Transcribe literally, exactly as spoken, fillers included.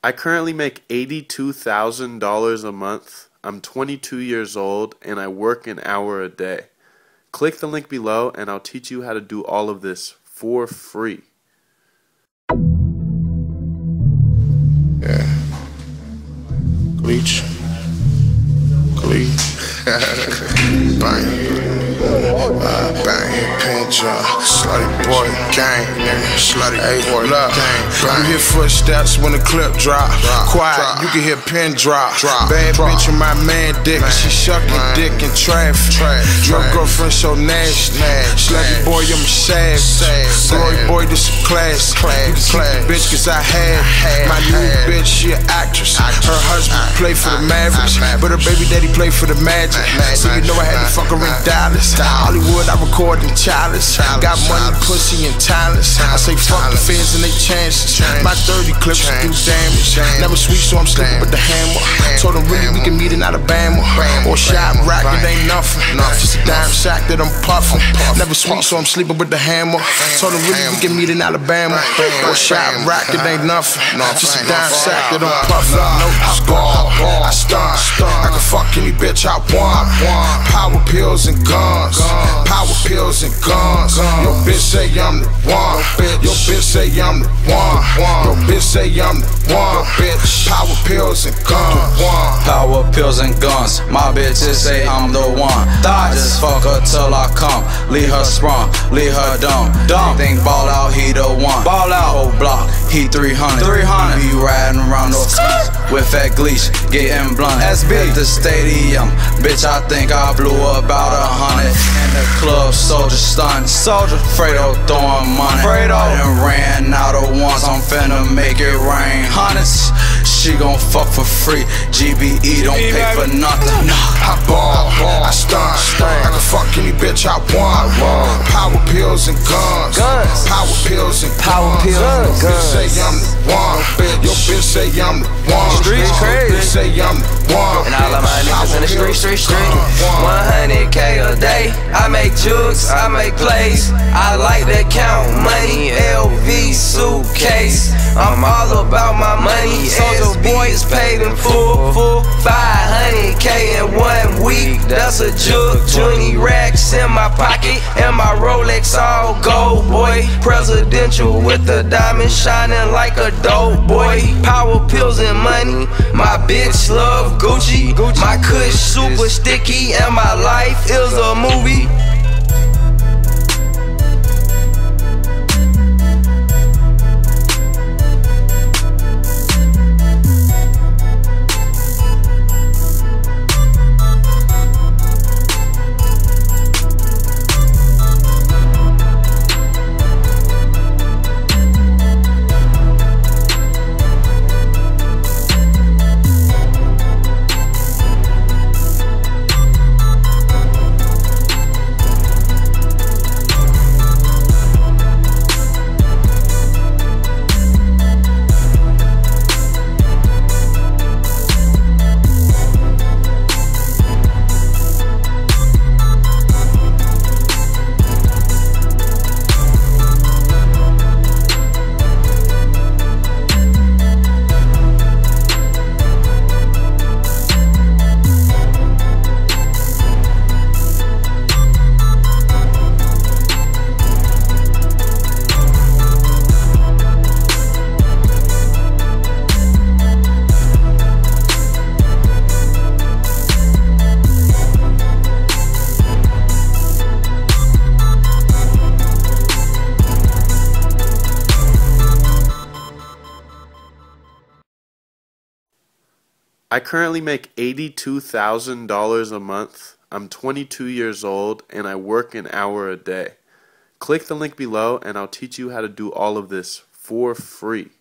I currently make eighty-two thousand dollars a month. I'm twenty-two years old and I work an hour a day. Click the link below and I'll teach you how to do all of this for free. Yeah. Bleach. Bleach. Bang. Uh, bang. Pinch up. Slutty boy gang, nigga. Slutty hey, boy gang. You hear footsteps when the clip drop. drop Quiet, drop. You can hear pin drop. drop Bad drop. Bitch with my man dick. Man. She sucking man. Dick in traffic. No girlfriend so nasty. Slutty boy, I'm a savage. Glory boy, this is class. class. You can keep the bitch cause I had. had my new had. Bitch, she an actress. actress. Her husband I, play for I, the Mavericks, I, but her baby daddy play for the Magic. Magic. So you know I had to fuck her in Dallas. Hollywood, I record in Chalice. Got money, pussy, and talents. I say fuck the fans and they chances. My thirty clips do damage. Never sweet, so I'm sleeping with the hammer. Told them really we can meet in Alabama. Or shot rock, it ain't nothing. Just a dime sack that I'm puffing. Never sweet, so I'm sleeping with the hammer. Told them really we can meet in Alabama. Or shot rock, it ain't nothing. Just a dime sack that I'm puffing. No, I ball, I stun. I can fuck any bitch I want. Power pills and guns. Power pills and guns. Your bitch say I'm the one. Your bitch say I'm the one. Your bitch say I'm the one. Bitch. Power pills and guns. Power pills and guns. My bitches say I'm the one. I just fuck her till I come. Leave her sprung, leave her dumb. Dumb. Think ball out, he the one. Ball out, whole block, he three hundred. three hundred. Be riding around those with that gleesh, getting blunt. S B at the stadium, bitch. I think I blew about a hundred. In the club, soldier stunned. Soldier, Fredo throwing money. Fredo I done ran out of ones. I'm finna make it rain. Hundreds, she gon' fuck for free. G B E don't pay for nothing. I ball, I stun. I can fuck any bitch I want. Power pills and guns. Power pills and power pills and guns. Your bitch say I'm the one. Your bitch say I'm the one. Streets crazy. Your bitch say I'm the one. And all of my niggas in the street, street, street. one hundred K a day. I make jugs, I make plays. I like to count money. L V suitcase. I'm all about my money. Soldier boy is paid in full. full. five hundred K in one week. That's a jug. twenty racks in my pocket. And my Rolex all gold, boy. Presidential with the diamond shining like a dope boy. Power pills and money. My bitch love Gucci. My kush super sticky. And my life is a movie. I currently make eighty-two thousand dollars a month. I'm twenty-two years old and I work an hour a day. Click the link below and I'll teach you how to do all of this for free.